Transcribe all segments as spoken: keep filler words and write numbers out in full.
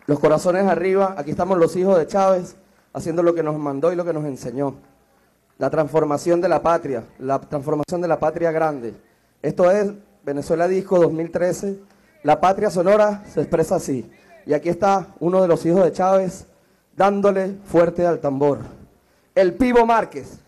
Los corazones arriba, aquí estamos los hijos de Chávez, haciendo lo que nos mandó y lo que nos enseñó. La transformación de la patria, la transformación de la patria grande. Esto es Venezuela Disco dos mil trece. La patria sonora se expresa así. Y aquí está uno de los hijos de Chávez dándole fuerte al tambor. El Pivo Márquez.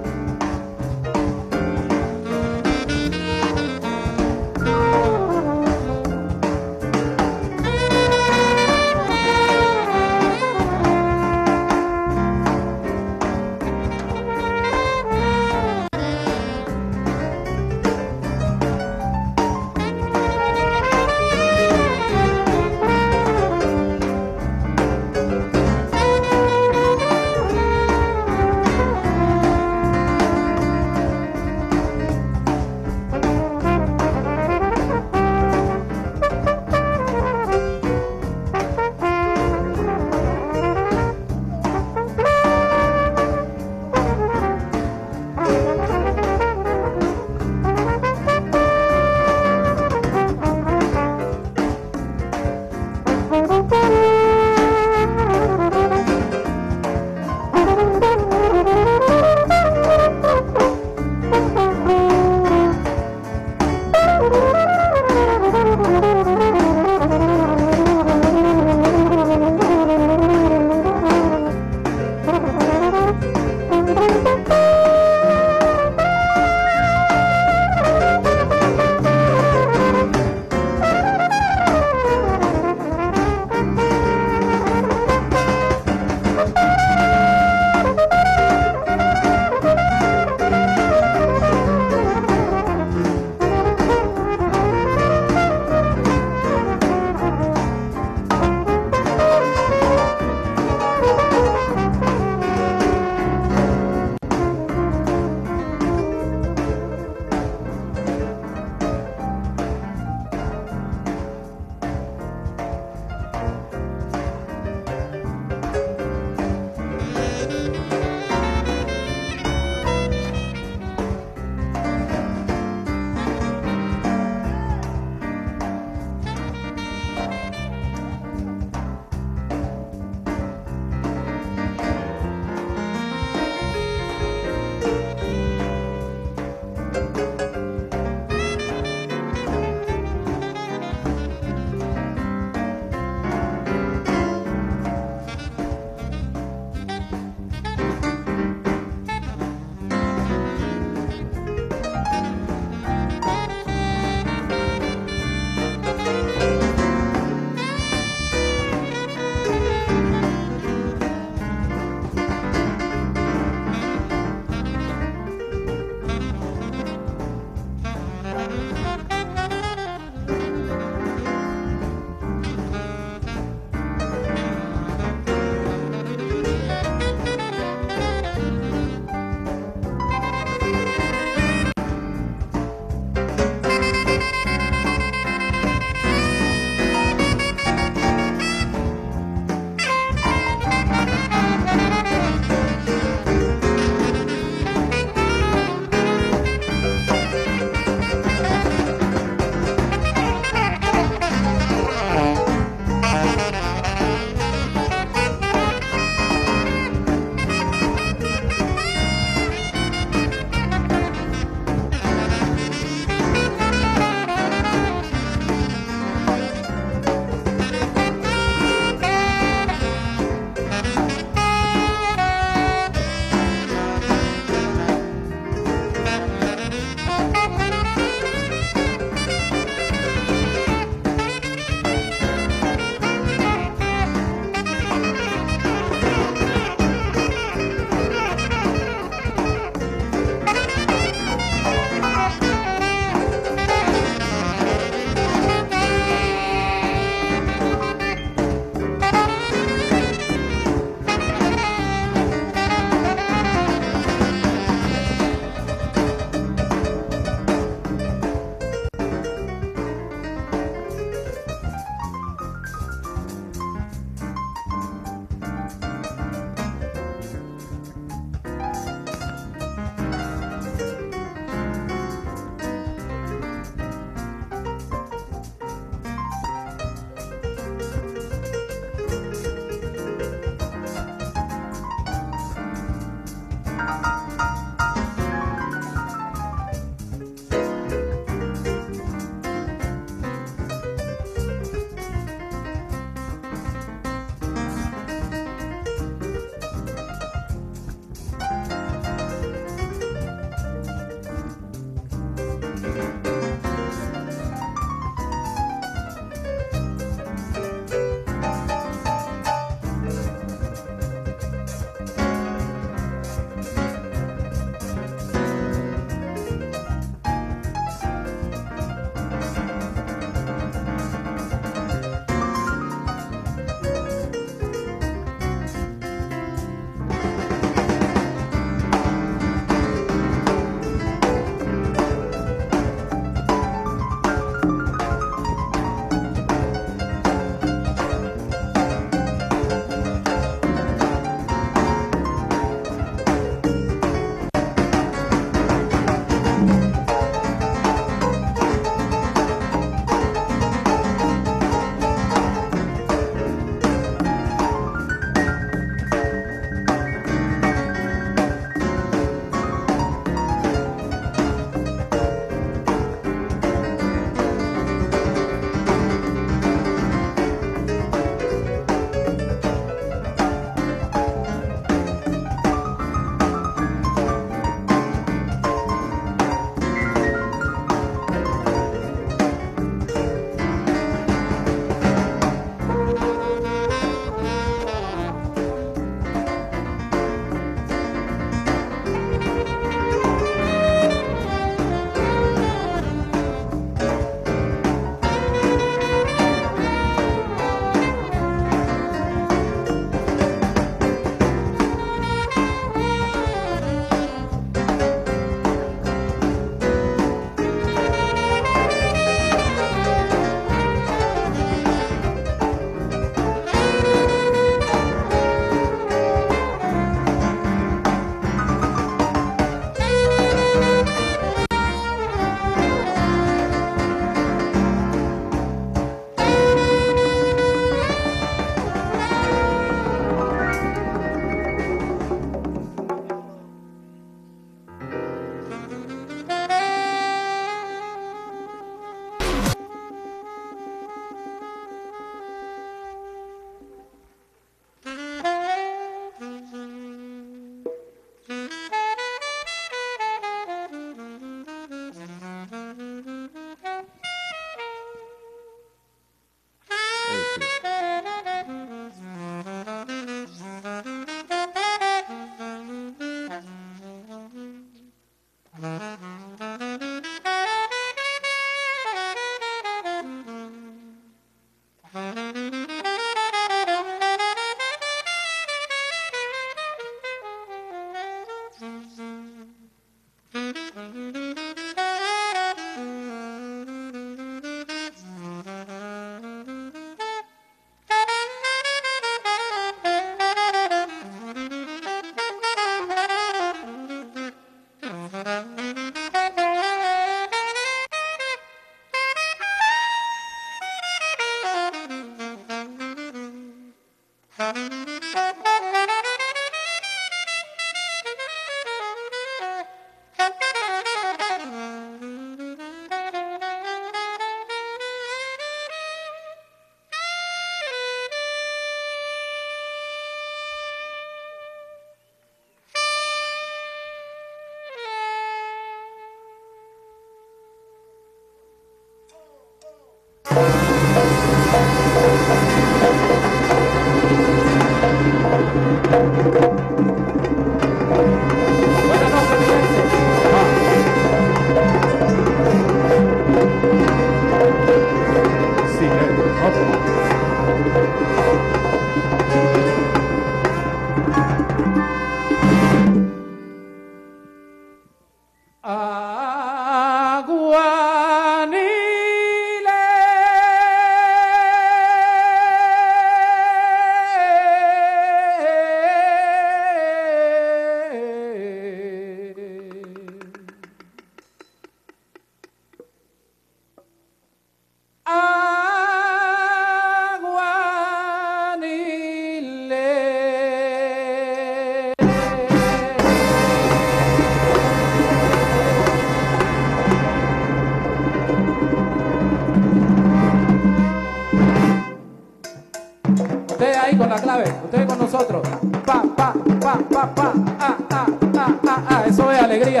Con la clave, ustedes con nosotros. Pa, pa, pa, pa, pa, ah, ah, ah, ah, ah, eso es alegría.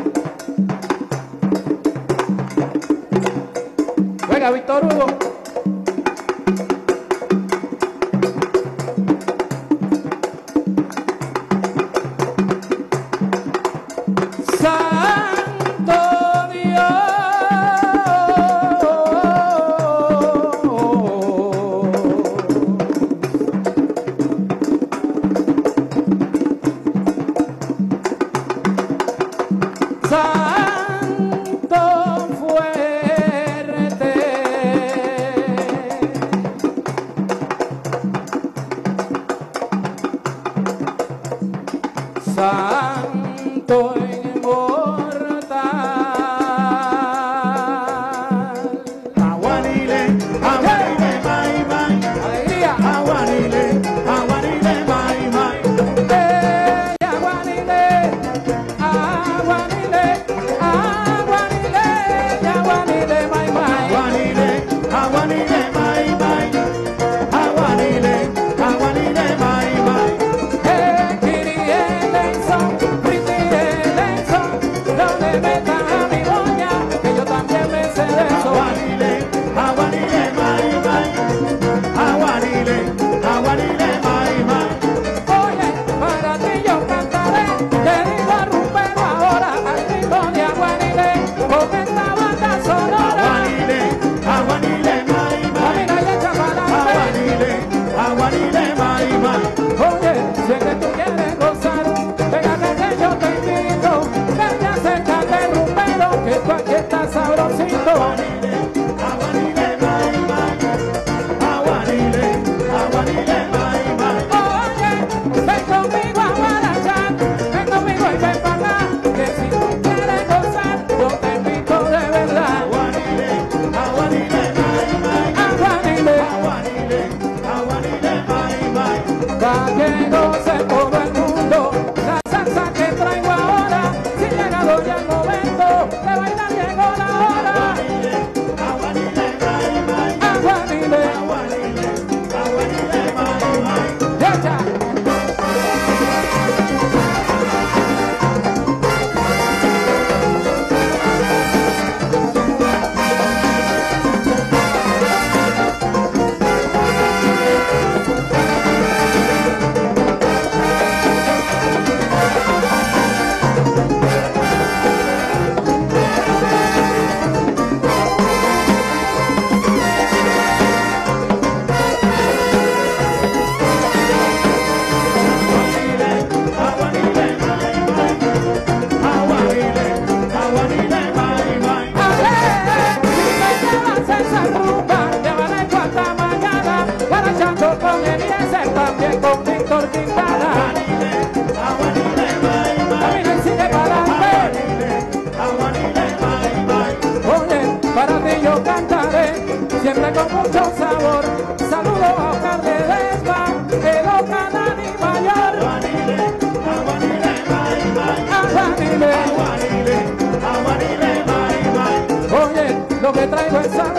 Venga, Víctor Hugo. Santo fuerte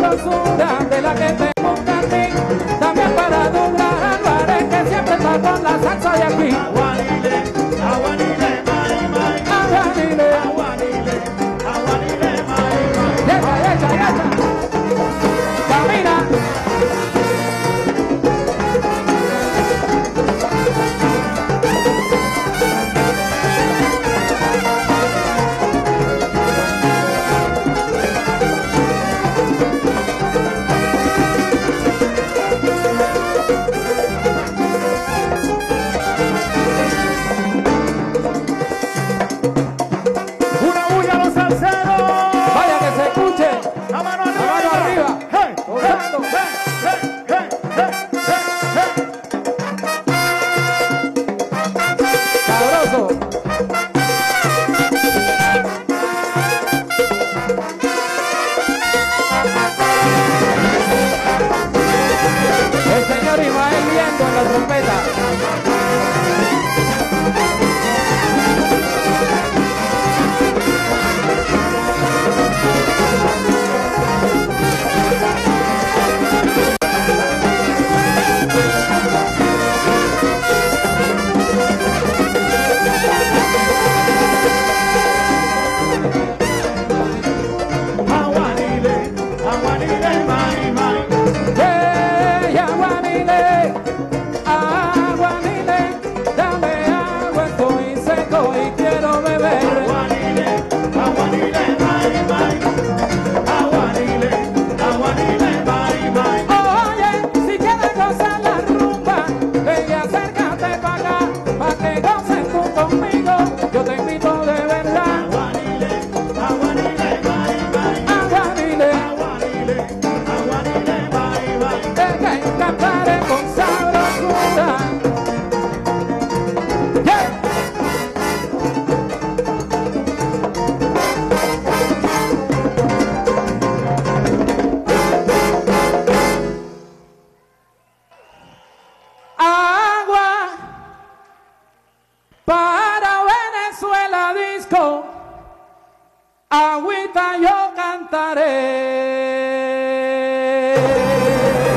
sabrosura de la que te gusta a ti. También para Douglas Álvarez, que siempre está con la salsa de aquí. Aguanile, aguanile, mai, mai. Aguanile, Aguanile, aguanile, mai, mai. y echa, y echa, y echa. Camina. Una bulla a los salseros. Vaya que se escuche. La mano La mano arriba. Hey, Gozando. hey, hey, hey, hey, hey. Sabroso. El señor Ismael Viento en la trompeta. Aguanile, aguanile, mai, mai. Hey, aguanile, aguanile, dame agua, estoy seco y quiero beber. Aguanile, aguanile, mai, mai. Aguanile, aguanile, mai, mai. Oye, si quieres gozar la rumba, ven y acércate para acá, pa' que goces tú conmigo, yo te invito de verdad. Aguanile, aguanile, mai, mai. Aguanile, Aguanile, aguanile, mai, mai. es que cantaré con sabrosura. Yeah. Agua para Venezuela disco, agüita yo cantaré.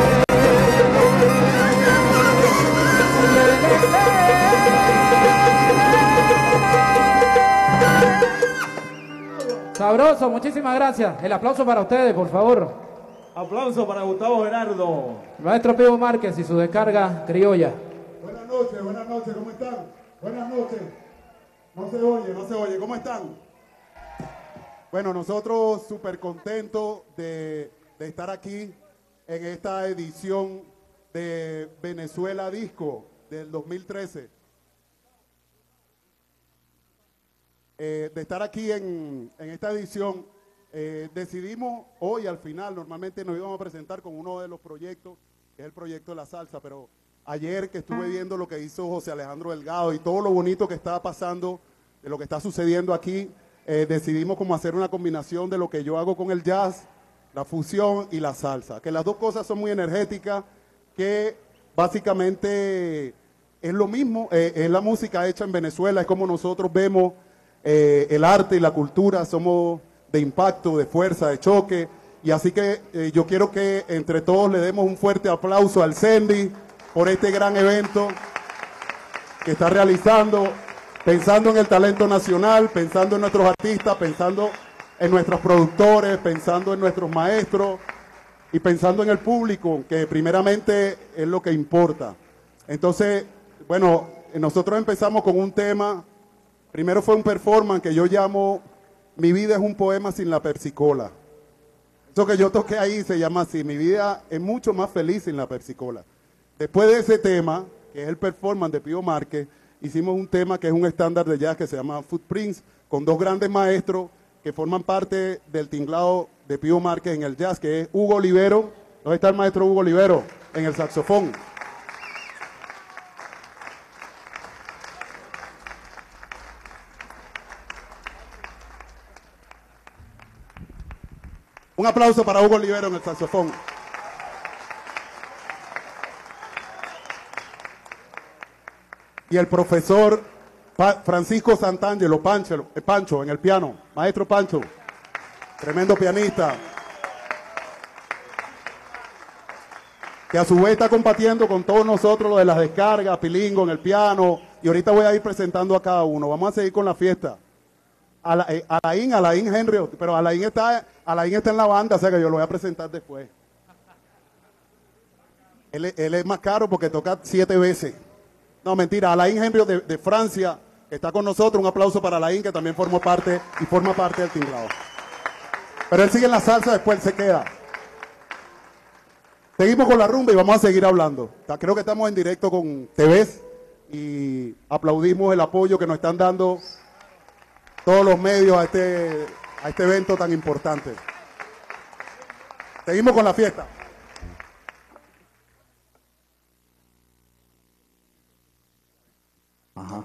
Sabroso, muchísimas gracias. El aplauso para ustedes, por favor. Aplauso para Gustavo Gerardo. El maestro Pío Márquez y su descarga criolla. Buenas noches, buenas noches, ¿cómo están? Buenas noches. No se oye, no se oye, ¿cómo están? Bueno, nosotros súper contentos de, de estar aquí en esta edición de Venezuela Disco del dos mil trece. Eh, de estar aquí en, en esta edición, eh, decidimos hoy al final, normalmente nos íbamos a presentar con uno de los proyectos, que es el proyecto de la salsa, pero ayer que estuve viendo lo que hizo José Alejandro Delgado y todo lo bonito que está pasando, de lo que está sucediendo aquí, eh, decidimos como hacer una combinación de lo que yo hago con el jazz, la fusión y la salsa, que las dos cosas son muy energéticas, que básicamente es lo mismo, eh, es la música hecha en Venezuela, es como nosotros vemos eh, el arte y la cultura, somos de impacto, de fuerza, de choque, y así que eh, yo quiero que entre todos le demos un fuerte aplauso al Sendy por este gran evento que está realizando, pensando en el talento nacional, pensando en nuestros artistas, pensando en nuestros productores, pensando en nuestros maestros y pensando en el público, que primeramente es lo que importa. Entonces, bueno, nosotros empezamos con un tema, primero fue un performance que yo llamo Mi vida es un poema sin la persicola. Eso que yo toqué ahí se llama así, mi vida es mucho más feliz sin la persicola. Después de ese tema, que es el performance de Pío Márquez, hicimos un tema que es un estándar de jazz que se llama Footprints, con dos grandes maestros que forman parte del tinglado de Pío Márquez en el jazz, que es Hugo Olivero. ¿Dónde está el maestro Hugo Olivero? En el saxofón. Un aplauso para Hugo Olivero en el saxofón. Y el profesor pa Francisco Santangelo, Pancho, eh, Pancho, en el piano. Maestro Pancho, tremendo pianista. que a su vez está compartiendo con todos nosotros lo de las descargas, Pilingo en el piano, y ahorita voy a ir presentando a cada uno. Vamos a seguir con la fiesta. Ala, eh, Alain, Alain Henry, pero Alain está, Alain está en la banda, o sea que yo lo voy a presentar después. Él, él es más caro porque toca siete veces. No, mentira, Alain Henry de, de Francia está con nosotros. Un aplauso para Alain, que también formó parte y forma parte del tinglado. Pero él sigue en la salsa, después él se queda. Seguimos con la rumba y vamos a seguir hablando. Creo que estamos en directo con T Vs y aplaudimos el apoyo que nos están dando todos los medios a este, a este evento tan importante. Seguimos con la fiesta. Ajá.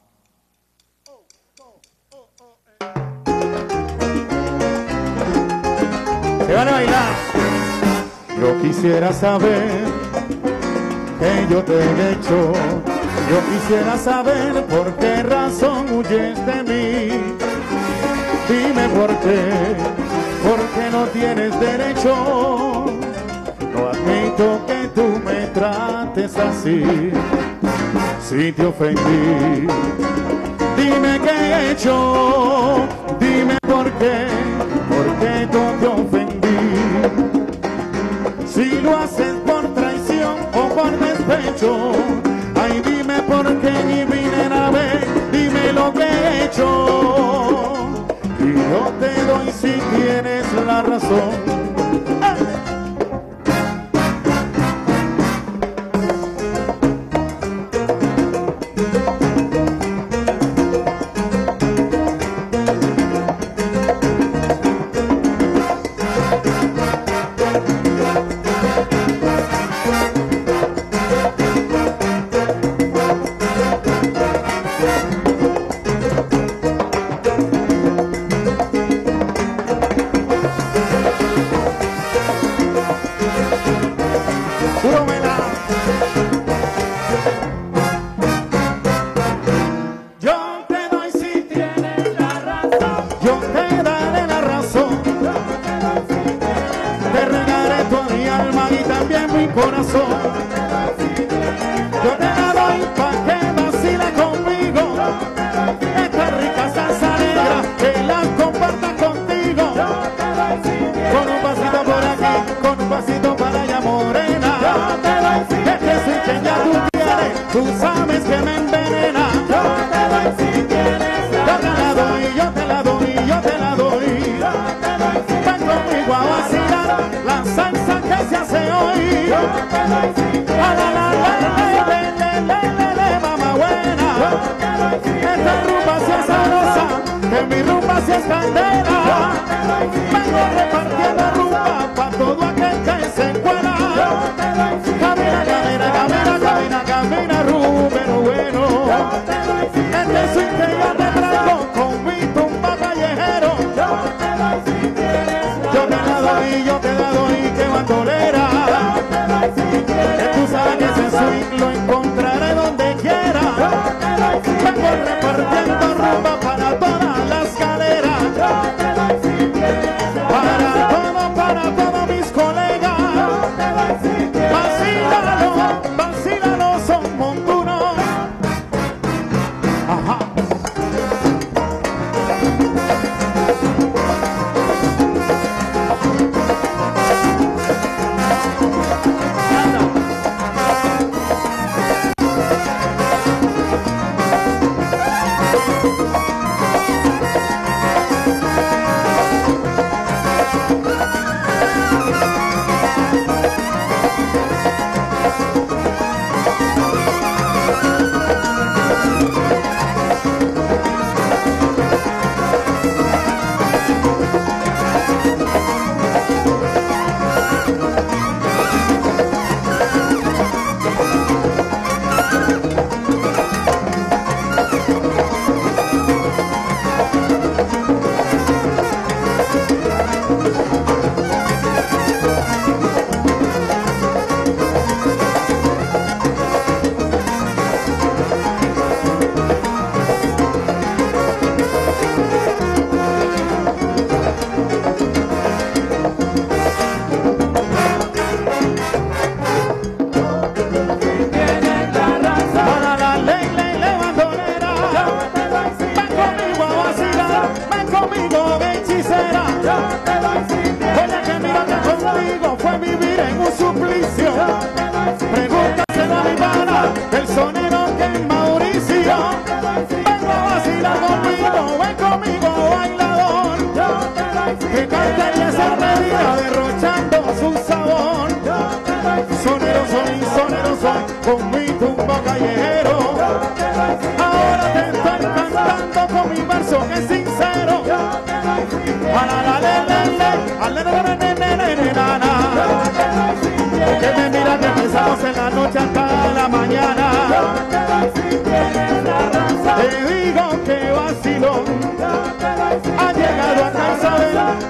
Se van a bailar. Yo quisiera saber que yo te he hecho. Yo quisiera saber por qué razón huyes de mí. Dime por qué, porque no tienes derecho. No admito que tú me trates así. Si te ofendí, dime qué he hecho. Dime por qué, porque tú te ofendí. Si lo haces por traición o por despecho, ay, dime por qué, mi vida, ven, dime lo que he hecho. Y yo te doy si tienes la razón. Para todo, para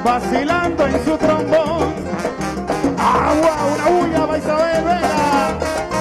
vacilando en su trombón. Agua, una bulla para Isabel Vega.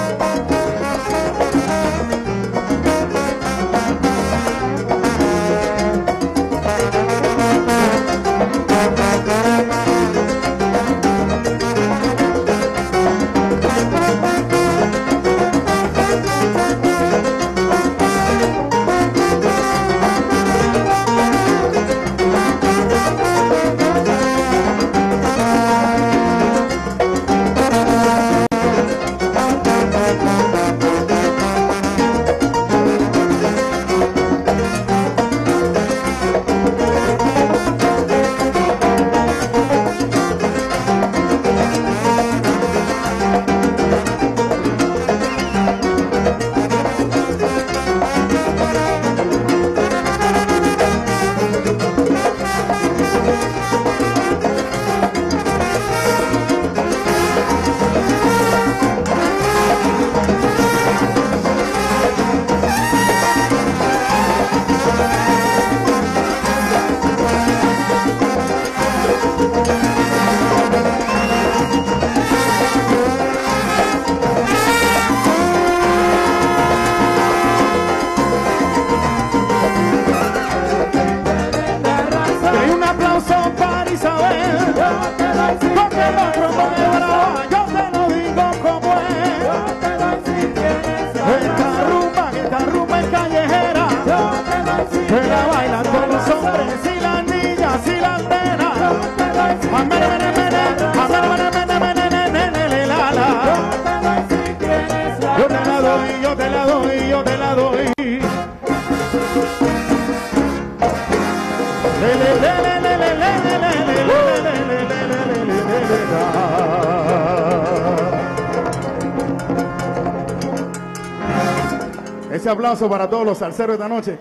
Ese aplauso para todos los salseros de esta noche.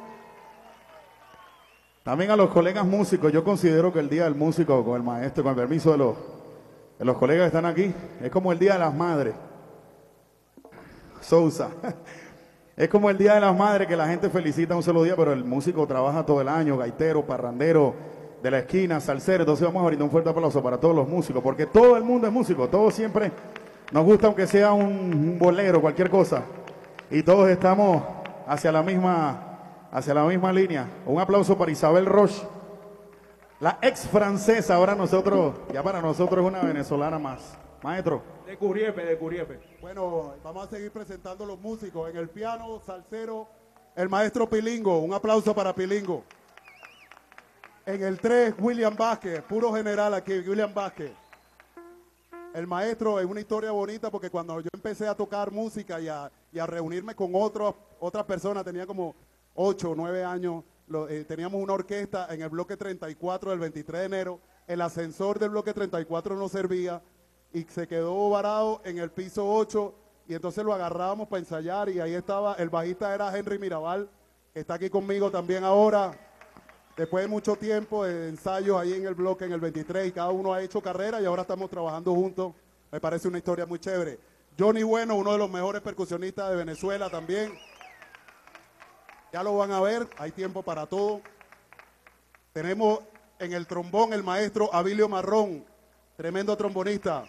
También a los colegas músicos. Yo considero que el Día del Músico, con el maestro, con el permiso de los, de los colegas que están aquí, es como el Día de las Madres. Sousa. Es como el Día de las Madres que la gente felicita un solo día, pero el músico trabaja todo el año, gaitero, parrandero, de la esquina, salsero. Entonces vamos a brindar un fuerte aplauso para todos los músicos, porque todo el mundo es músico, todos siempre nos gusta, aunque sea un, un bolero, cualquier cosa. Y todos estamos hacia la misma, hacia la misma línea. Un aplauso para Isabel Roche, la ex francesa, ahora nosotros, ya para nosotros es una venezolana más. Maestro. De Curiepe, de Curiepe. Bueno, vamos a seguir presentando los músicos. En el piano, salsero, el maestro Pilingo. Un aplauso para Pilingo. En el tres, William Vázquez, puro general aquí, William Vázquez. El maestro es una historia bonita porque cuando yo empecé a tocar música y a, y a reunirme con otros, otras personas, tenía como ocho o nueve años, lo, eh, teníamos una orquesta en el bloque treinta y cuatro del veintitrés de enero, el ascensor del bloque treinta y cuatro no servía y se quedó varado en el piso ocho y entonces lo agarrábamos para ensayar y ahí estaba, el bajista era Henry Mirabal, que está aquí conmigo también ahora. Después de mucho tiempo de ensayos ahí en el bloque, en el veintitrés, y cada uno ha hecho carrera y ahora estamos trabajando juntos. Me parece una historia muy chévere. Johnny Bueno, uno de los mejores percusionistas de Venezuela también. Ya lo van a ver, hay tiempo para todo. Tenemos en el trombón el maestro Abilio Marrón, tremendo trombonista.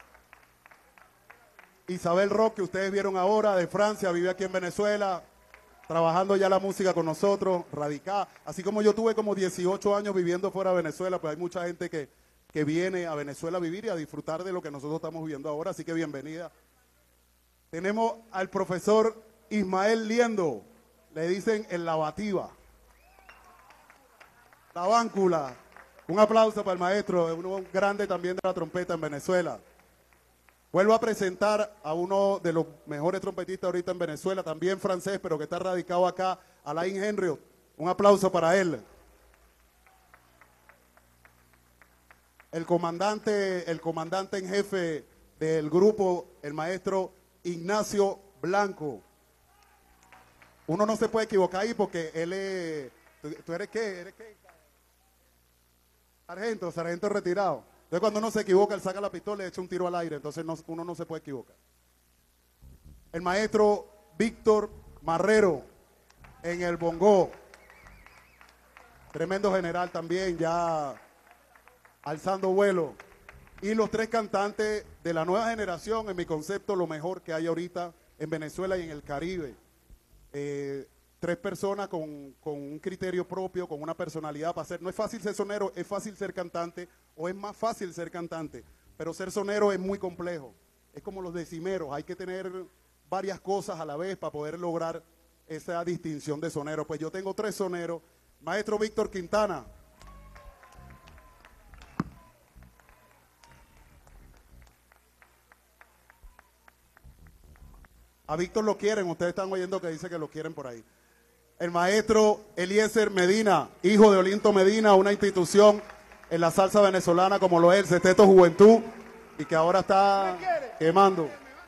Isabel Roque, que ustedes vieron ahora, de Francia, vive aquí en Venezuela, trabajando ya la música con nosotros, radicada. Así como yo tuve como dieciocho años viviendo fuera de Venezuela, pues hay mucha gente que, que viene a Venezuela a vivir y a disfrutar de lo que nosotros estamos viviendo ahora, así que bienvenida. Tenemos al profesor Ismael Liendo, le dicen el lavativa. La báncula. Un aplauso para el maestro, uno grande también de la trompeta en Venezuela. Vuelvo a presentar a uno de los mejores trompetistas ahorita en Venezuela, también francés, pero que está radicado acá, Alain Henriot. Un aplauso para él. El comandante, el comandante en jefe del grupo, el maestro Ignacio Blanco. Uno no se puede equivocar ahí porque él es... ¿Tú, tú eres qué? ¿Eres qué? Sargento, sargento retirado. Entonces cuando uno se equivoca, él saca la pistola y echa un tiro al aire, entonces no, uno no se puede equivocar. El maestro Víctor Marrero en el bongó. Tremendo general también, ya alzando vuelo. Y los tres cantantes de la nueva generación, en mi concepto, lo mejor que hay ahorita en Venezuela y en el Caribe. Eh, tres personas con, con un criterio propio, con una personalidad para ser. No es fácil ser sonero, es fácil ser cantante, o es más fácil ser cantante, pero ser sonero es muy complejo. Es como los decimeros, hay que tener varias cosas a la vez para poder lograr esa distinción de sonero. Pues yo tengo tres soneros. Maestro Víctor Quintana. A Víctor lo quieren, ustedes están oyendo que dice que lo quieren por ahí. El maestro Eliezer Medina, hijo de Olinto Medina, una institución en la salsa venezolana como lo es el Sexteto Juventud y que ahora está quemando.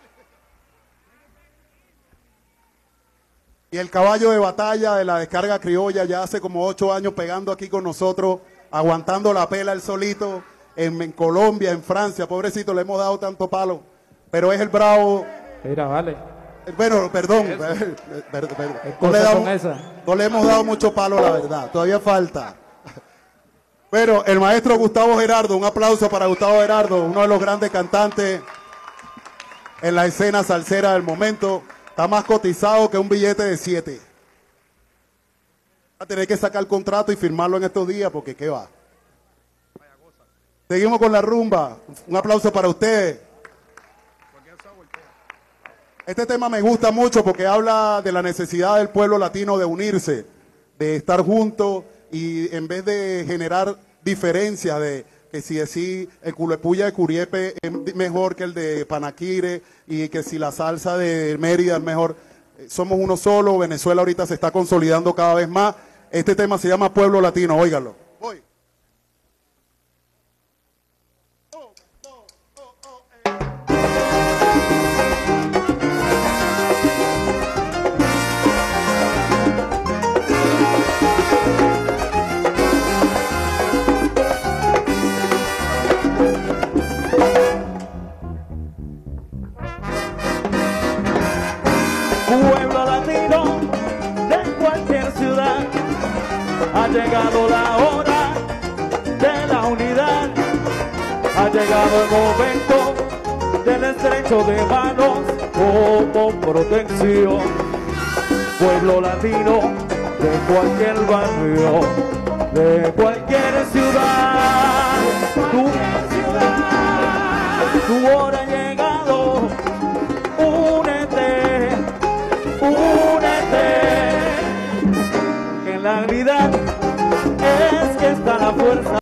Y el caballo de batalla de la descarga criolla, ya hace como ocho años pegando aquí con nosotros, aguantando la pela él solito, en, en Colombia, en Francia, pobrecito, le hemos dado tanto palo, pero es el bravo. Mira, vale. Bueno, perdón, per- per- per- no, le damos, no le hemos dado mucho palo, la verdad, todavía falta. Pero el maestro Gustavo Gerardo, un aplauso para Gustavo Gerardo, uno de los grandes cantantes en la escena salsera del momento, está más cotizado que un billete de siete. Va a tener que sacar el contrato y firmarlo en estos días porque qué va. Seguimos con la rumba, un aplauso para ustedes. Este tema me gusta mucho porque habla de la necesidad del pueblo latino de unirse, de estar juntos y en vez de generar diferencias de que si así el culepuya de Curiepe es mejor que el de Panaquire y que si la salsa de Mérida es mejor, somos uno solo, Venezuela ahorita se está consolidando cada vez más. Este tema se llama Pueblo Latino, óigalo. Voy. Pueblo latino de cualquier ciudad, ha llegado la hora de la unidad, ha llegado el momento del estrecho de manos como protección. Pueblo latino de cualquier barrio, de cualquier ciudad, tu ciudad, tu hora ha llegado, únete. Únete, que en la realidad es que está la fuerza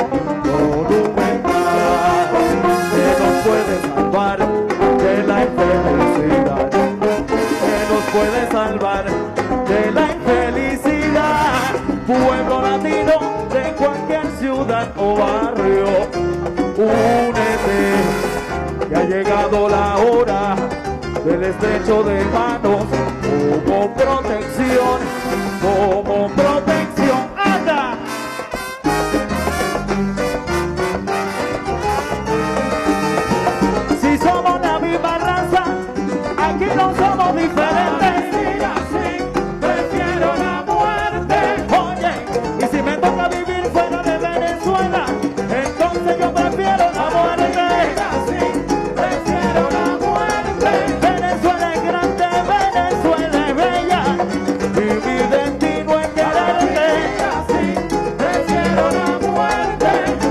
monumental que nos puede salvar de la infelicidad, que nos puede salvar de la infelicidad. Pueblo latino de cualquier ciudad o barrio, únete, que ha llegado la hora del estrecho de manos como protección, como protección. ¡Anda! Si somos la misma raza, aquí no somos diferentes. Prefiero la muerte. Oye, y si me toca vivir fuera de Venezuela, entonces yo prefiero la muerte. Prefiero la muerte.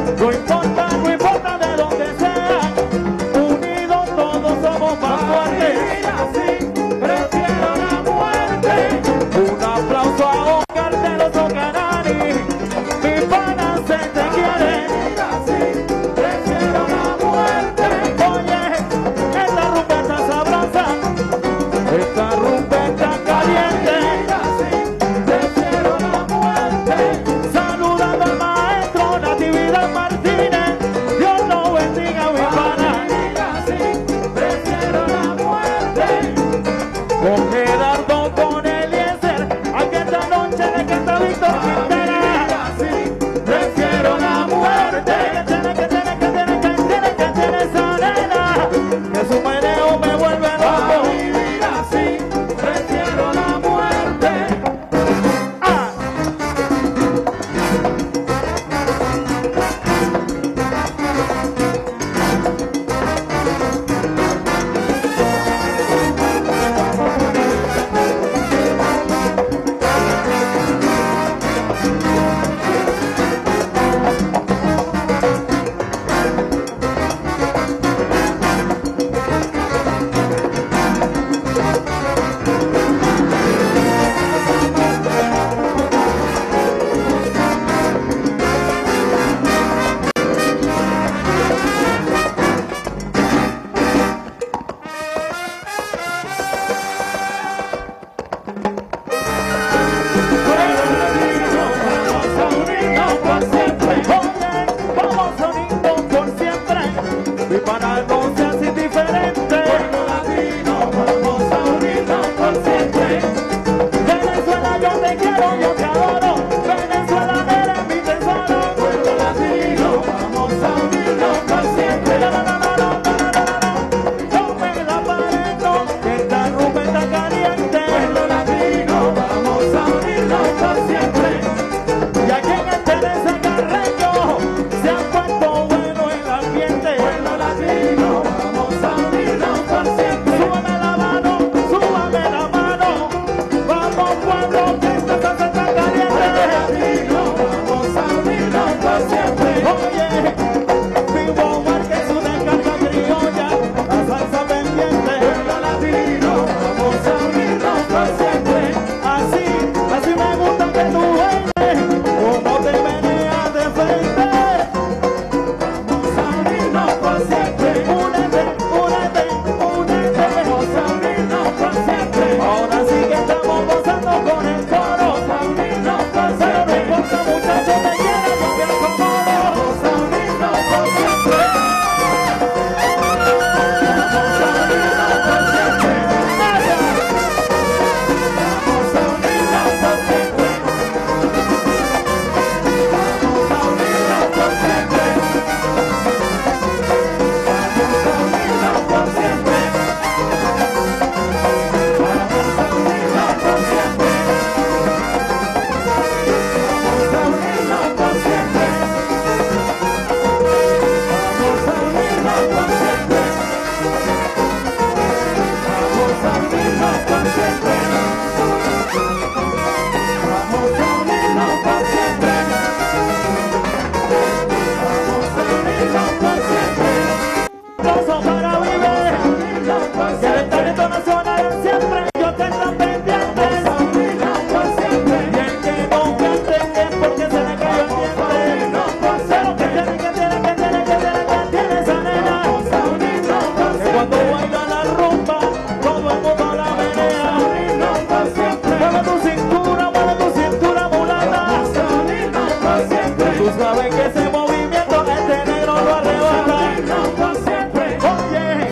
saben que ese movimiento este negro lo arrebata. Siempre. Oye.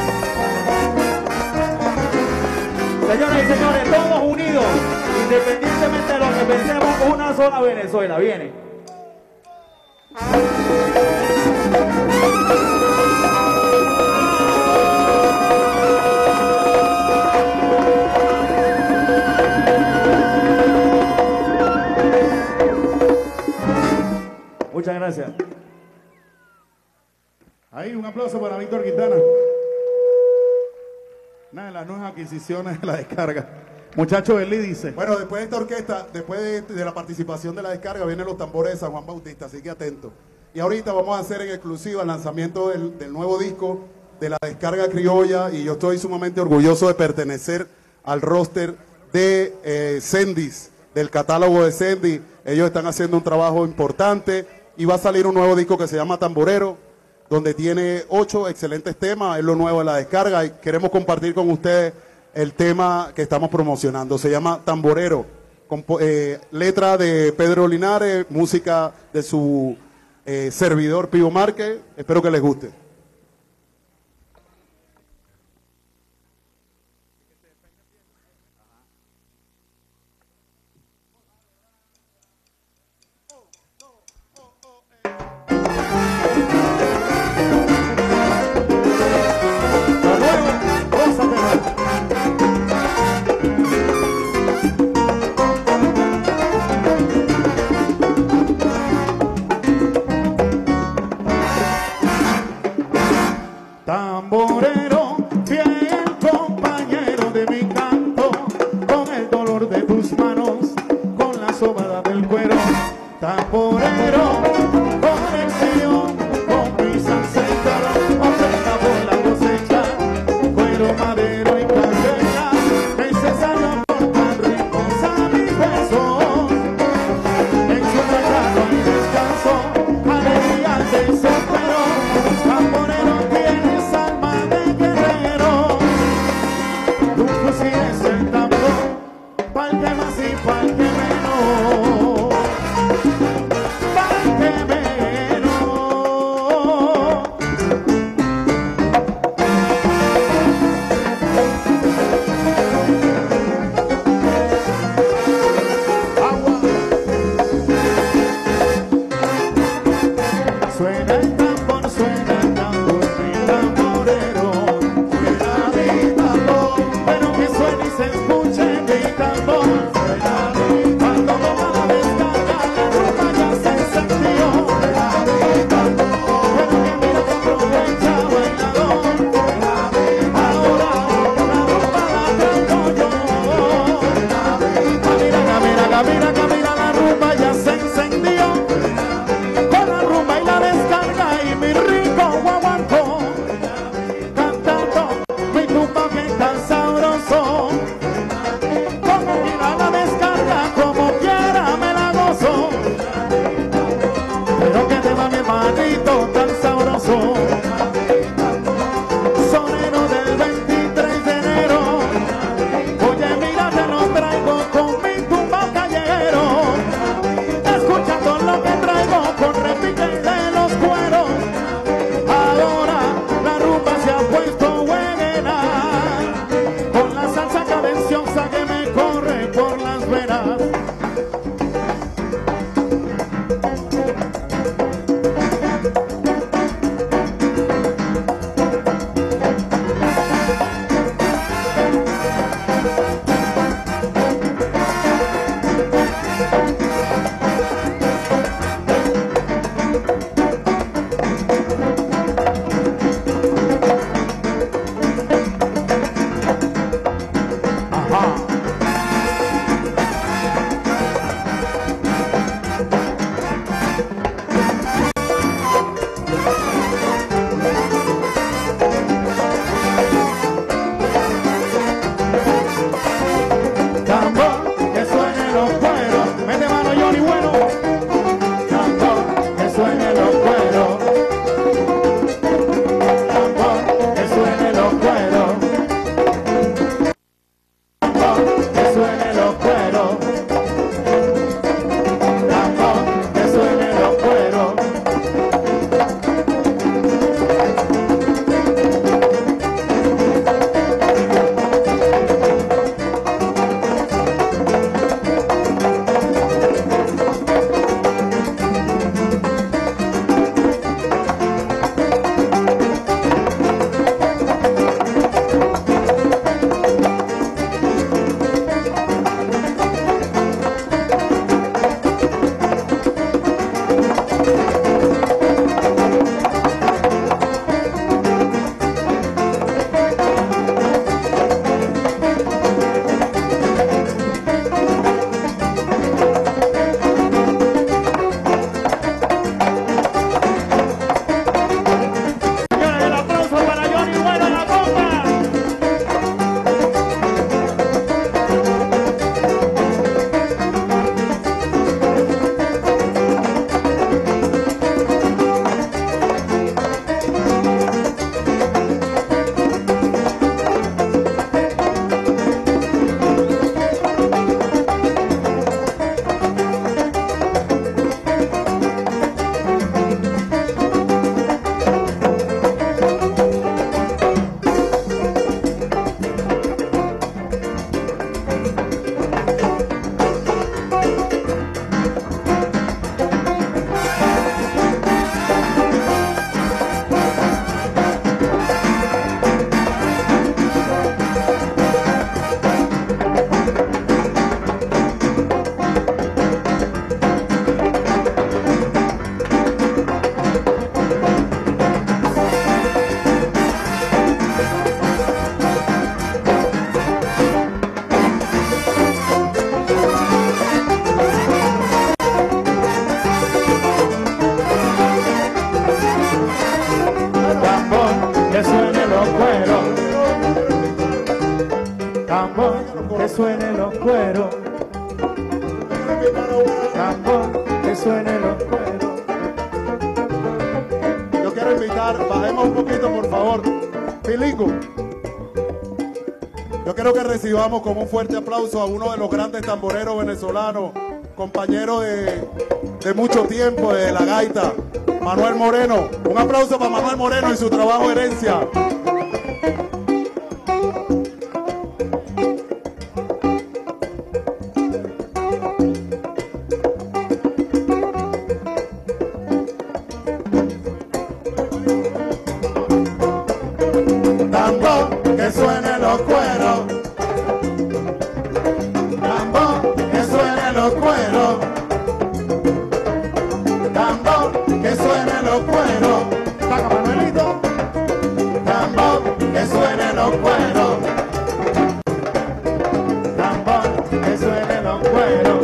Señoras y señores, todos unidos, independientemente de lo que pensemos, una sola Venezuela. Viene. Muchas gracias. Ahí, un aplauso para Víctor Quintana. Una de las nuevas adquisiciones de la descarga. Muchacho Eli dice. Bueno, después de esta orquesta, después de, de la participación de la descarga, vienen los tambores de San Juan Bautista, así que atento. Y ahorita vamos a hacer en exclusiva el lanzamiento del, del nuevo disco de la descarga criolla, y yo estoy sumamente orgulloso de pertenecer al roster de eh, Sendis, del catálogo de Sendy. Ellos están haciendo un trabajo importante y va a salir un nuevo disco que se llama Tamborero, donde tiene ocho excelentes temas. Es lo nuevo de la descarga y queremos compartir con ustedes el tema que estamos promocionando. Se llama Tamborero, Compo eh, letra de Pedro Linares, música de su eh, servidor Pío Márquez. Espero que les guste. Tamborero, fiel compañero de mi canto, con el dolor de tus manos, con la sobada del cuero. Tamborero, conexión con mis ancestros, ofrenda por la cosecha, cuero, madero y candela, necesario cortar ritmos a mis besos. En su regazo hay descanso, alegría de soltero. Tamborero, tienes alma de guerrero, tu fusil es el tambor, pa'l que más y pa'l que menos, pa'l que menos. Agua. Suena el tambor, suena el tambor, mi tamborero, suena mi tambor, pero que suene y se escuche mi tambor. Suena mi cuando toma la descarga, la rumba ya se encendió. Suena mi tambor, pero que mira que aprovecha bailador. Suena mi tambor, ahora la rumba la traigo yo. Suena mi tambor, camina, camina, camina, la rumba ya se encendió. Con la rumba y la descarga y mi rico guaguancó, cantando mi tumba que tan sabroso. Como quiera la descarga, como quiera me la gozo. Pero que te va mi hermanito tan sabroso. Sonero del veintitrés de enero, oye mira te lo traigo con mi tumba callejero. Escuchando lo que traigo con repique de los cueros. Ahora la rumba se ha puesto buena, con la salsa cadenciosa que me corre por las venas. que suenen los cueros. Tambor, que suenen los cueros. Yo quiero invitar, bajemos un poquito por favor. Pilingo. Yo quiero que recibamos con un fuerte aplauso a uno de los grandes tamboreros venezolanos, compañero de, de mucho tiempo de la gaita, Manuel Moreno. Un aplauso para Manuel Moreno y su trabajo Herencia. Tambor, que suenen los cueros. Tambor, que suenen los cueros. Tambor, que suenen los cueros. Saca Manuelito. Tambor, que suenen los cueros. Tambor, que suenen los cueros.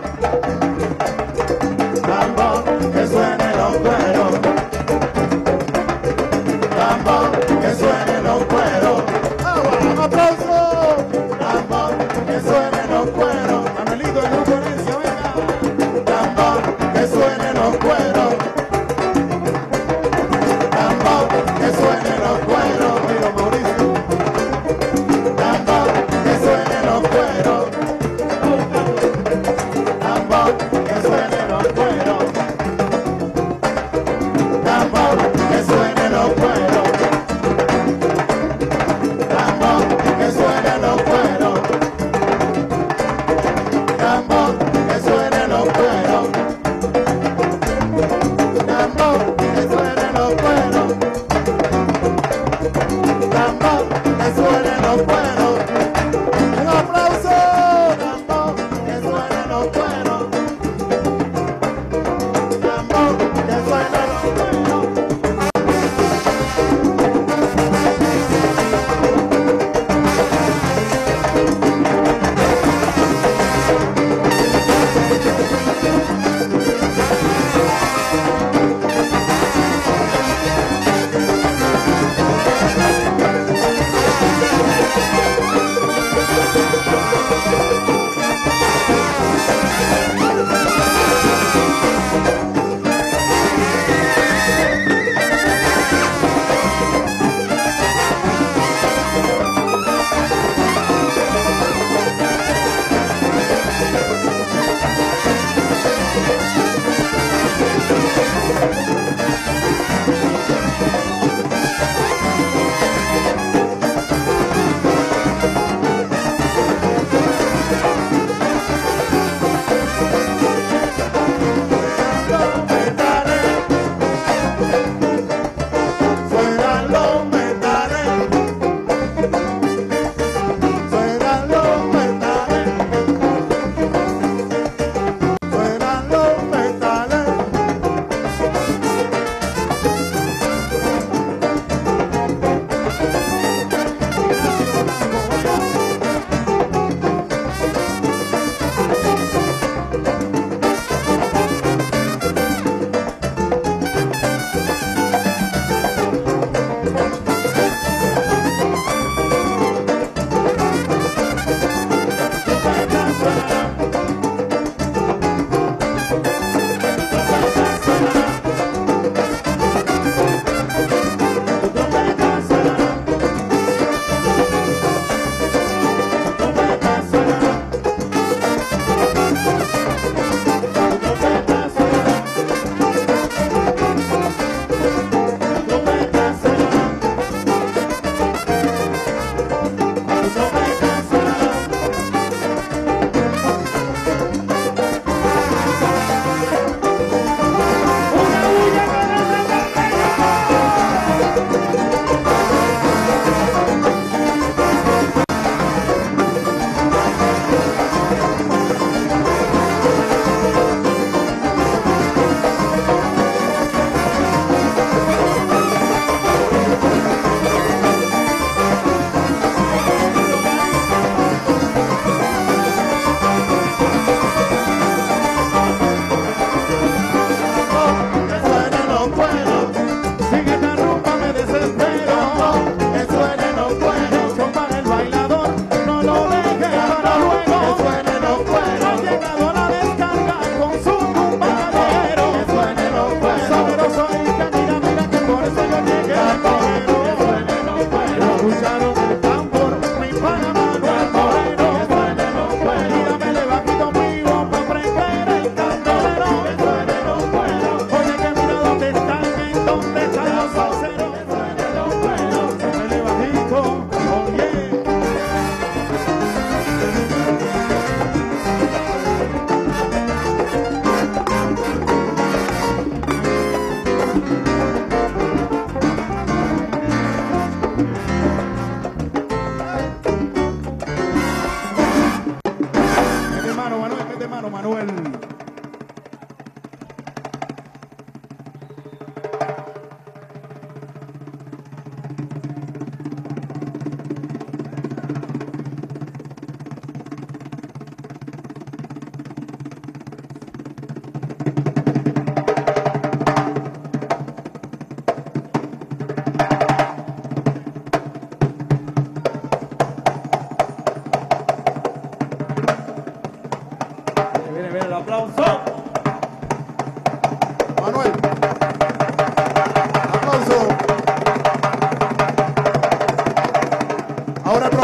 Tambor, que suenen los cueros. Tambor, que suenen los cueros. ¡Un aplauso! Tambor, que suenen los cueros. Manuelito, el grupo Herencia, venga. Tambor, que suenen los cueros. Tambor, que suenen los cueros. Mira, Mauricio. Tambor, que suenen los cueros. Tambor, que suenen los cueros. Tambor, que suenen los cueros. Tambor, que suenen los cueros. Tambor, que suenen los cueros. Tambor, que suenen los cueros. Tambor, que suenen los cueros. Un aplauso. Tambor, que suenen los cueros. Tambor, que suenen los cueros.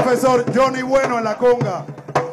profesor Johnny Bueno en la conga.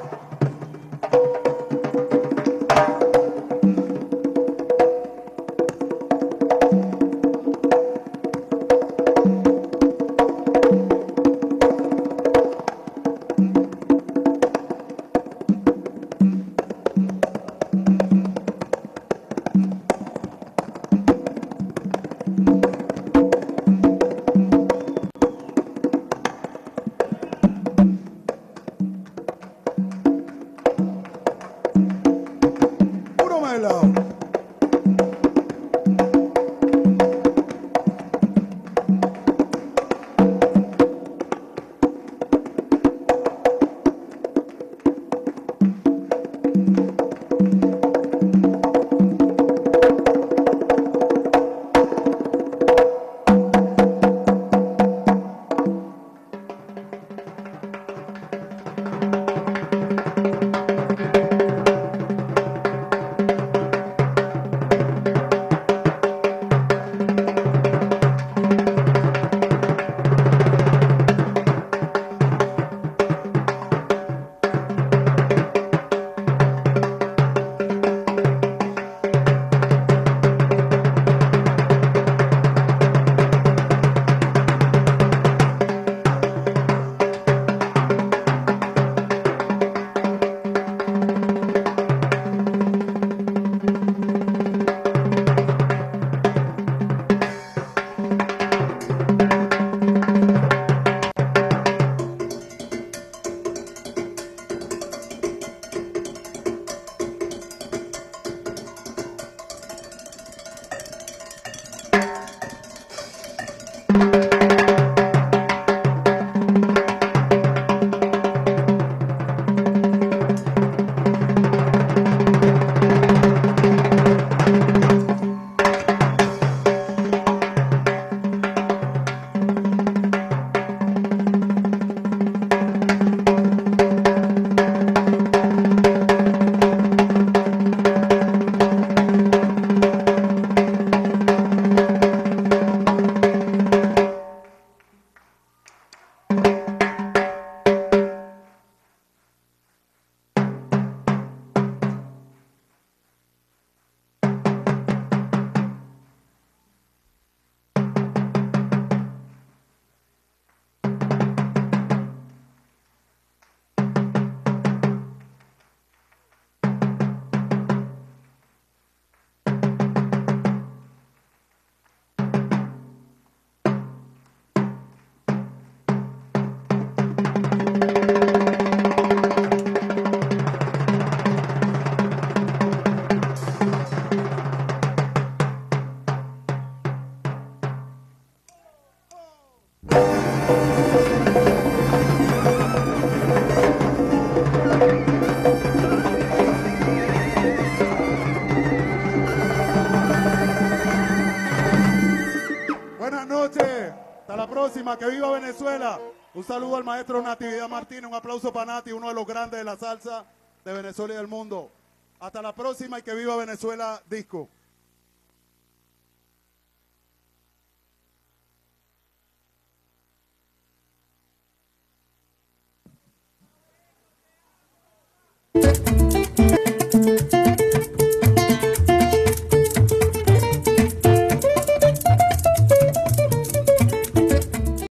Que viva Venezuela. Un saludo al maestro Natividad Martínez, un aplauso para Nati, uno de los grandes de la salsa de Venezuela y del mundo. Hasta la próxima y que viva Venezuela Disco.